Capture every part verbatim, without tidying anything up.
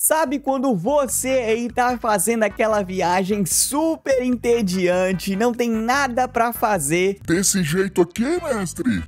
Sabe quando você aí tá fazendo aquela viagem super entediante, não tem nada pra fazer? Desse jeito aqui, mestre?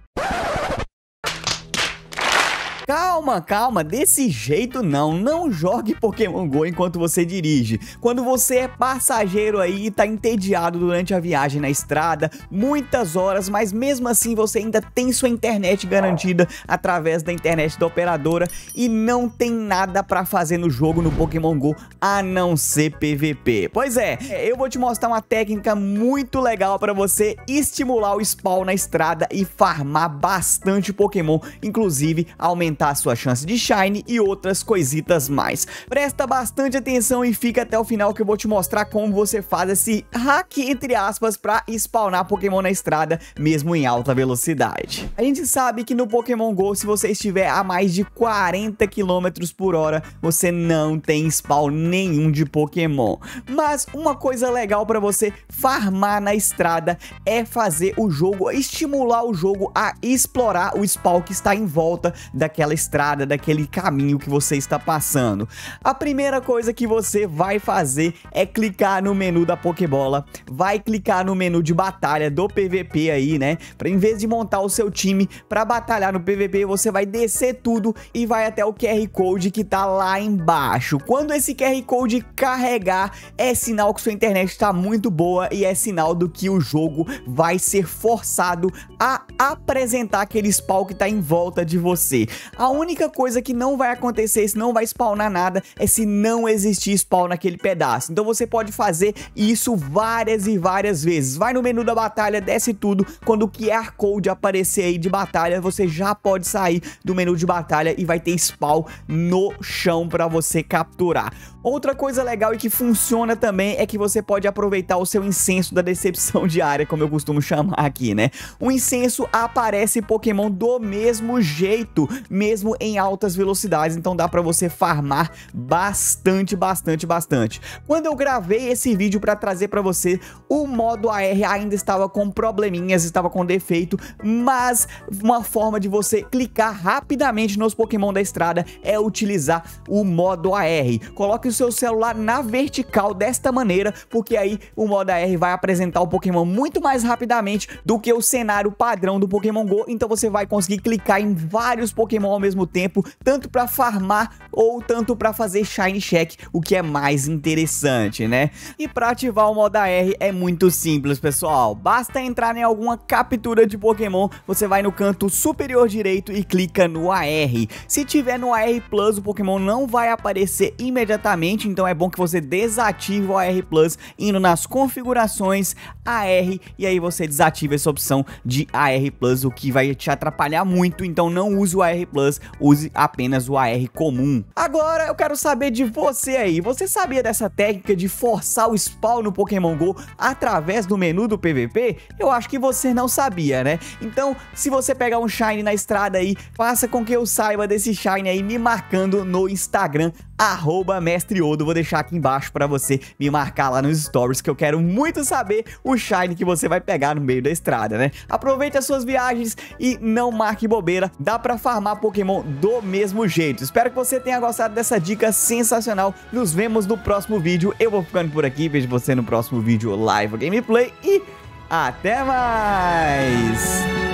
Calma, calma, desse jeito não, não jogue Pokémon Go enquanto você dirige. Quando você é passageiro aí e tá entediado durante a viagem na estrada, muitas horas, mas mesmo assim você ainda tem sua internet garantida através da internet da operadora e não tem nada pra fazer no jogo no Pokémon Go a não ser P V P. Pois é, eu vou te mostrar uma técnica muito legal pra você estimular o spawn na estrada e farmar bastante Pokémon, inclusive aumentar a sua chance de Shine e outras coisitas mais. Presta bastante atenção e fica até o final que eu vou te mostrar como você faz esse hack, entre aspas, pra spawnar Pokémon na estrada, mesmo em alta velocidade. A gente sabe que no Pokémon Go, se você estiver a mais de quarenta quilômetros por hora, você não tem spawn nenhum de Pokémon. Mas uma coisa legal pra você farmar na estrada é fazer o jogo, estimular o jogo a explorar o spawn que está em volta daquela estrada, daquele caminho que você está passando. A primeira coisa que você vai fazer é clicar no menu da Pokébola, vai clicar no menu de batalha do P V P aí, né? Para em vez de montar o seu time para batalhar no P V P, você vai descer tudo e vai até o Q R Code que tá lá embaixo. Quando esse Q R Code carregar, é sinal que sua internet está muito boa e é sinal do que o jogo vai ser forçado a apresentar aquele spawn que tá em volta de você. A única coisa que não vai acontecer, se não vai spawnar nada, é se não existir spawn naquele pedaço. Então você pode fazer isso várias e várias vezes. Vai no menu da batalha, desce tudo. Quando o Q R Code aparecer aí de batalha, você já pode sair do menu de batalha e vai ter spawn no chão para você capturar. Outra coisa legal e que funciona também é que você pode aproveitar o seu incenso da decepção diária, como eu costumo chamar aqui, né? O incenso aparece Pokémon do mesmo jeito, mesmo em altas velocidades, então dá pra você farmar bastante, bastante, bastante. Quando eu gravei esse vídeo pra trazer pra você, o modo A R ainda estava com probleminhas, estava com defeito, mas uma forma de você clicar rapidamente nos Pokémon da estrada é utilizar o modo A R. Coloque o seu celular na vertical desta maneira, porque aí o modo A R vai apresentar o Pokémon muito mais rapidamente do que o cenário padrão do Pokémon Go, então você vai conseguir clicar em vários Pokémon ao mesmo tempo, tanto para farmar ou tanto para fazer Shine Check, o que é mais interessante, né? E para ativar o modo A R é muito simples, pessoal. Basta entrar em alguma captura de Pokémon, você vai no canto superior direito e clica no A R. Se tiver no A R Plus, o Pokémon não vai aparecer imediatamente, então é bom que você desative o A R Plus indo nas configurações A R e aí você desativa essa opção de A R Plus, o que vai te atrapalhar muito, então não use o A R Plus, use apenas o A R comum. Agora eu quero saber de você aí, você sabia dessa técnica de forçar o spawn no Pokémon Go através do menu do P V P? Eu acho que você não sabia, né? Então, se você pegar um Shine na estrada aí, faça com que eu saiba desse Shine aí me marcando no Instagram, arroba Mestre Odo. Vou deixar aqui embaixo pra você me marcar lá nos stories, que eu quero muito saber o Shine que você vai pegar no meio da estrada, né? Aproveite as suas viagens e não marque bobeira, dá pra farmar Pokémon do mesmo jeito. Espero que você tenha gostado dessa dica sensacional. Nos vemos no próximo vídeo. Eu vou ficando por aqui, vejo você no próximo vídeo live gameplay e até mais!